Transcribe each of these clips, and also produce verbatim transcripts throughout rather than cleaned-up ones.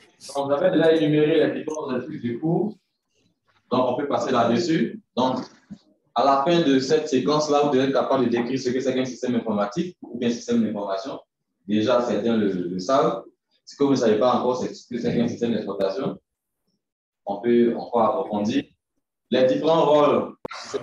Donc, vous avez déjà énuméré les différents aspects du cours. Donc, on peut passer là-dessus. Donc, à la fin de cette séquence-là, vous devez être capable de décrire ce que c'est qu'un système informatique ou bien un système d'information. Déjà, certains le, le savent. Ce que vous ne savez pas encore, c'est ce que c'est qu'un système d'exploitation. On peut encore approfondir. Les différents rôles.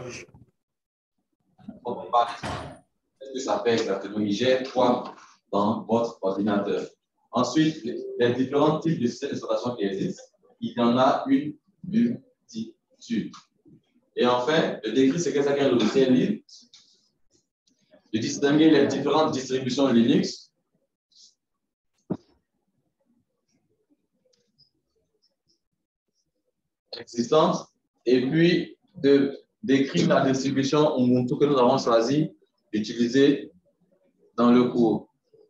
Qu'est-ce que ça fait exactement? Il gère quoi dans votre ordinateur? Ensuite, les différents types de systèmes d'exploitation qui existent, il y en a une multitude. Et enfin, de décrire ce que c'est qu'un logiciel libre, de distinguer les différentes distributions Linux, existantes, et puis de décrire la distribution Ubuntu que nous avons choisi d'utiliser dans le cours.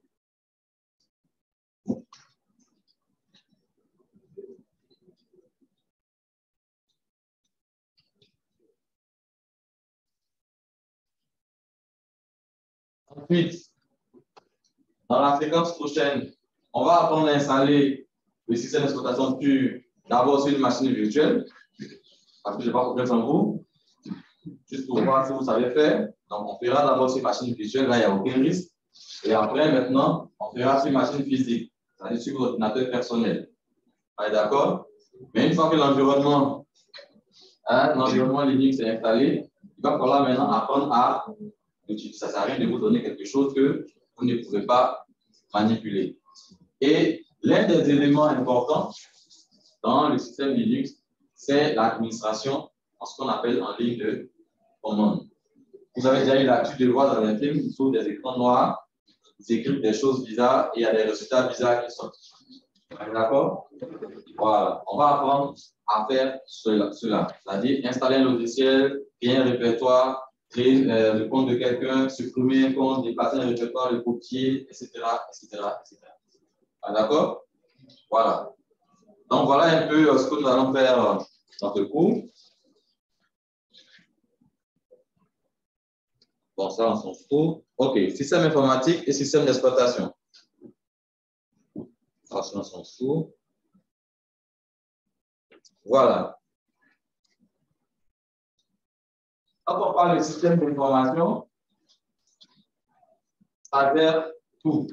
Ensuite, dans la séquence prochaine, on va apprendre à installer le système d'exploitation d'abord sur une machine virtuelle, parce que je n'ai pas compris en vous, juste pour voir si vous savez faire. Donc, on fera d'abord sur une machine virtuelle, là, il n'y a aucun risque. Et après, maintenant, on fera sur une machine physique, c'est-à-dire sur votre ordinateur personnel. Vous êtes d'accord? Mais une fois que l'environnement, hein, l'environnement Linux est installé, il va falloir maintenant apprendre à l'utiliser. Ça ne sert à rien de vous donner quelque chose que vous ne pouvez pas manipuler. Et l'un des éléments importants dans le système Linux, c'est l'administration en ce qu'on appelle en ligne de commande. Vous avez déjà eu l'habitude de voir dans les films, sur des écrans noirs, ils écrivent des choses bizarres et il y a des résultats bizarres qui sortent. D'accord? Voilà. On va apprendre à faire cela, cela. C'est-à-dire installer un logiciel, créer un répertoire, créer euh, le compte de quelqu'un, supprimer un compte, déplacer un répertoire, le copier, et cetera, et cetera, et cetera. D'accord? Voilà. Donc, voilà un peu ce que nous allons faire dans ce cours. Bon, ça, on s'en fout. OK. Système informatique et système d'exploitation. Ça, on s'en fout. Voilà. Quand on parle de système d'information, ça gère tout.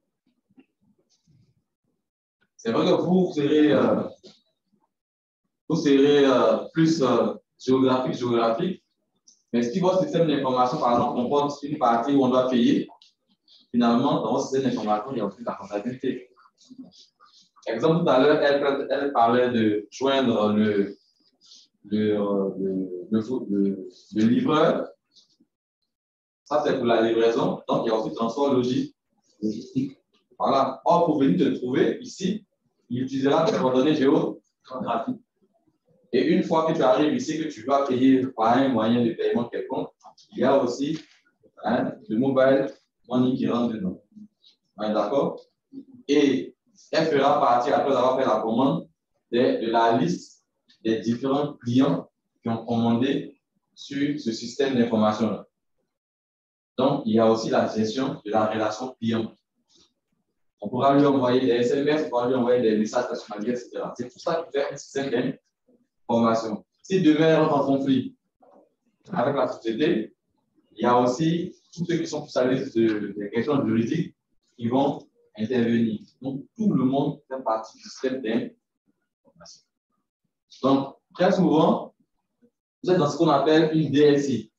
C'est vrai que vous serez, euh, vous serez euh, plus euh, géographique, géographique, mais si votre système d'information, par exemple, comporte une partie où on doit payer, finalement, dans votre système d'information, il y a aussi la comptabilité. Exemple, tout à l'heure, elle, elle parlait de joindre le, le, le, le, le, le livreur. Ça, c'est pour la livraison. Donc, il y a aussi le transport logistique. Voilà. Or, pour venir te trouver ici, il utilisera des coordonnées géographiques. Et une fois que tu arrives ici, que tu vas payer par un moyen de paiement quelconque, il y a aussi hein, le mobile money qui rentre dedans. Ouais, d'accord? Et elle fera partie, après avoir fait la commande, de, de la liste des différents clients qui ont commandé sur ce système d'information-là. Donc, il y a aussi la gestion de la relation client. On pourra lui envoyer des S M S, on pourra lui envoyer des messages personnalisés, et cetera. C'est tout ça qui fait un système d'information. Si demain on rentre en conflit avec la société, il y a aussi tous ceux qui sont spécialistes de, des questions juridiques qui vont intervenir. Donc, tout le monde fait partie du système d'information. Donc, très souvent, vous êtes dans ce qu'on appelle une D S I.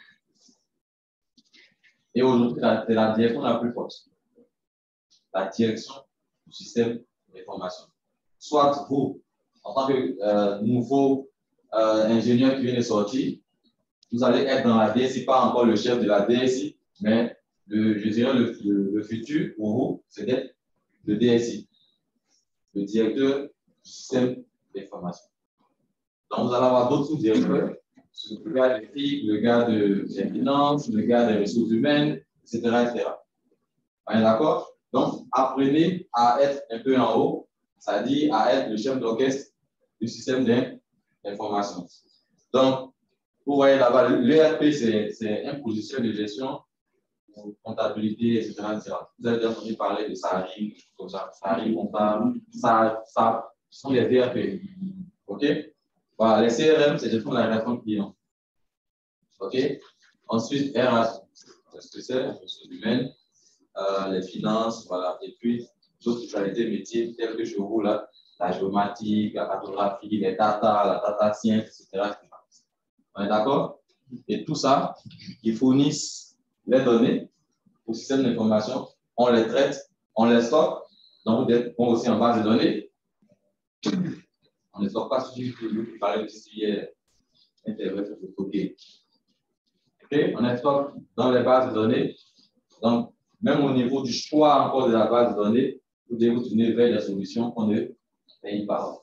Et aujourd'hui, c'est la direction la plus forte. La direction du système d'information. Soit vous, en tant que euh, nouveau euh, ingénieur qui vient de sortir, vous allez être dans la D S I, pas encore le chef de la D S I, mais le, je dirais le, le, le futur pour vous, c'est d'être le D S I, le directeur du système d'information. Donc, vous allez avoir d'autres sous-directeurs, le gars des filles, le gars de, des finances, le gars des ressources humaines, et cetera et cetera. D'accord? Donc, apprenez à être un peu en haut, c'est-à-dire à être le chef d'orchestre du système d'information. Donc, vous voyez là-bas, l'E R P, c'est un logiciel de gestion comptabilité, et cetera, et cetera. Vous avez déjà entendu parler de SARI, comme ça, SARI, comptable, ça, ça, ce sont les V R P. OK? Voilà, les C R M, c'est gestion de la relation client. OK? Ensuite, R H, c'est ce que c'est, ressources humaines, euh, les finances, voilà. Et puis, d'autres spécialités métiers telles que je vous là, la géomatique, la cartographie, les data, la data science, et cetera. On est d'accord? Et tout ça, ils fournissent les données au système d'information, on les traite, on les stocke, donc vous êtes aussi en base de données. On ne stocke pas sur vous parlez de ce qui est Internet, OK. Okay? On les stocke dans les bases de données. Donc, même au niveau du choix encore de la base de données, vous devez vous tourner vers des solutions qu'on ne paye pas.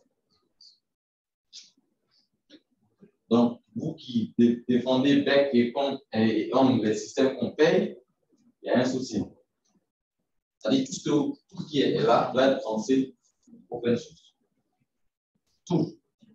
Donc, vous qui défendez bec et ongles les systèmes qu'on paye, il y a un souci. C'est-à-dire que tout ce qui est là doit être censé open source. Tout.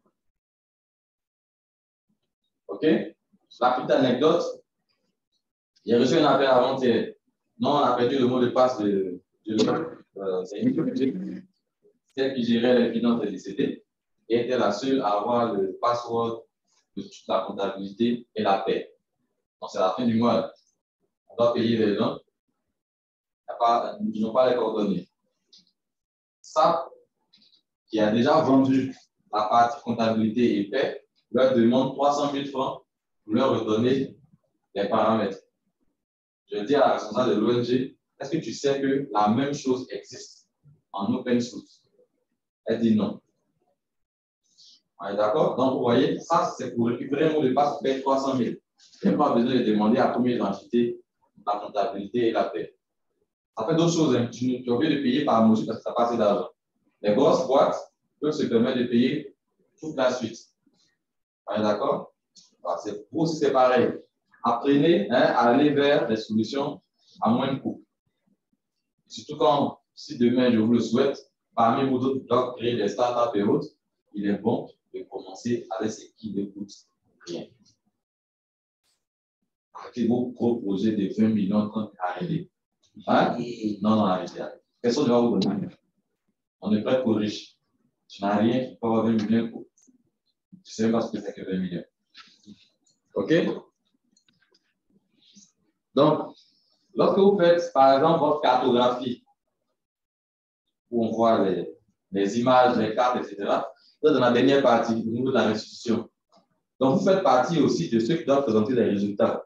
OK? La petite anecdote, j'ai reçu un appel avant-hier. Non, on a perdu le mot de passe de, de, de euh, c'est une celle qui gérait les finances est décédée et était la seule à avoir le password de toute la comptabilité et la paie. Donc, c'est la fin du mois. On doit payer les gens. Ils n'ont pas les coordonnées. Ça, qui a déjà vendu la partie comptabilité et paie, leur demande trois cent mille francs pour leur redonner les paramètres. Je dis à la responsable de l'O N G, est-ce que tu sais que la même chose existe en open source? Elle dit non. On est d'accord? Donc, vous voyez, ça, c'est pour récupérer un mot de passe pour payer trois cent mille. Il n'y a pas besoin de demander à combien d'entités la comptabilité et la paie. Ça fait d'autres choses. Hein. Tu, tu as oublié de payer par motion parce que ça passe d'argent. Les grosses boîtes peuvent se permettre de payer toute la suite. On est d'accord? C'est pour aussi, c'est pareil. Apprenez hein, à aller vers des solutions à moins de coûts. Surtout quand, si demain je vous le souhaite, parmi vous d'autres doivent créer des startups et autres, il est bon de commencer avec ce qui ne coûte rien. Arrêtez vos gros projets de vingt millions, trente, arrêtez. Hein? Non, non, arrêtez. Personne ne va vous donner. On est prêt pour riche. Tu n'as rien, tu peux avoir vingt millions. Tu ne sais même pas ce que c'est que vingt millions. OK? Donc, lorsque vous faites, par exemple, votre cartographie, où on voit les, les images, les cartes, et cetera, vous êtes dans la dernière partie, au niveau de la restitution. Donc, vous faites partie aussi de ceux qui doivent présenter les résultats.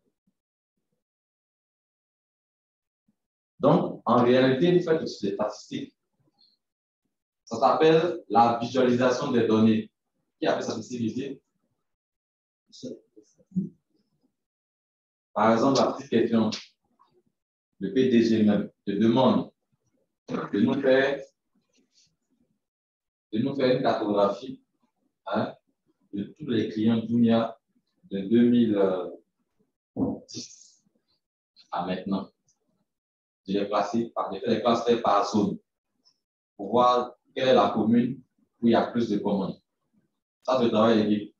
Donc, en réalité, vous faites aussi des statistiques. Ça s'appelle la visualisation des données. Qui a fait ça ici? Par exemple, la petite question, le P D G même te demande de nous faire, de nous faire une cartographie hein, de tous les clients Jumia de deux mille dix à maintenant. Je l'ai placé par des clusters par zone pour voir quelle est la commune où il y a plus de commandes. Ça, c'est le travail d'équipe.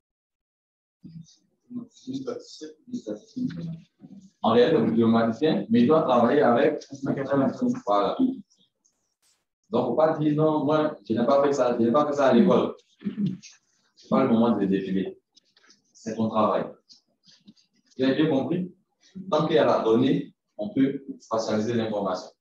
En réalité, c'est un biomaticien, mais il doit travailler avec. Voilà. Donc, il ne faut pas dire non, moi, je n'ai pas fait ça, je n'ai pas fait ça à l'école. Ce n'est pas le moment de défiler. C'est ton travail. Vous avez bien compris? Tant qu'il y a la donnée, on peut spatialiser l'information.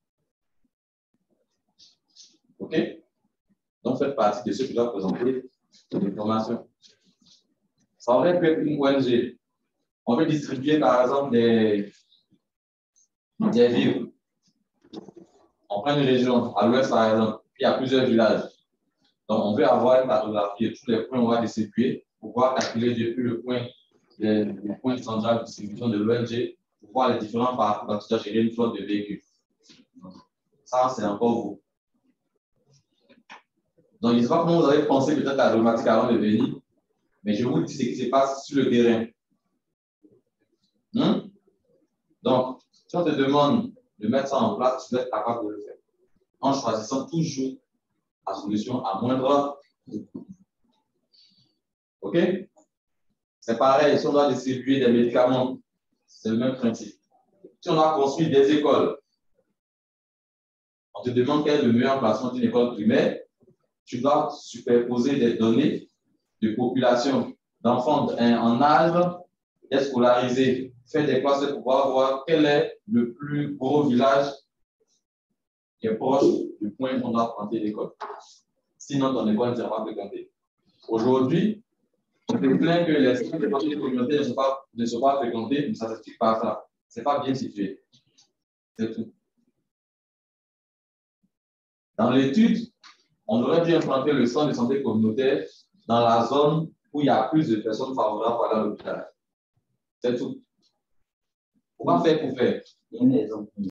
OK? Donc, faites partie de ceux qui doivent présenter l'information. Ça aurait pu être une O N G. On veut distribuer, par exemple, des, des vivres. On prend une région, à l'ouest, par exemple, puis il y a plusieurs villages. Donc, on veut avoir une cartographie de tous les points où on va distribuer pour pouvoir calculer depuis le point, les, les points central de distribution de l'O N G pour voir les différents parcours quand tu dois gérer une flotte de véhicules. Ça, c'est encore vous. Donc, je ne sais pas comment vous avez pensé peut-être à la problématique avant de venir, mais je vous dis ce qui se passe sur le terrain. Hum? Donc, si on te demande de mettre ça en place, tu dois être capable de le faire. En choisissant toujours la solution à moindre coût. OK? C'est pareil, si on doit distribuer des médicaments, c'est le même principe. Si on a construit des écoles, on te demande quel est le meilleur emplacement d'une école primaire, tu dois superposer des données de population d'enfants en âge d'être scolarisés, faire des classes pour pouvoir voir quel est le plus gros village qui est proche du point où on doit planter l'école. Sinon, ton école ne sera pas fréquentée. Aujourd'hui, on se plaint que les centres de communauté ne sont pas, ne sont pas fréquentés, mais ça ne s'explique pas ça. Ce n'est pas bien situé. C'est tout. Dans l'étude, on aurait dû implanter le centre de santé communautaire dans la zone où il y a plus de personnes favorables pour aller à l'hôpital. C'est tout. Comment faire pour faire?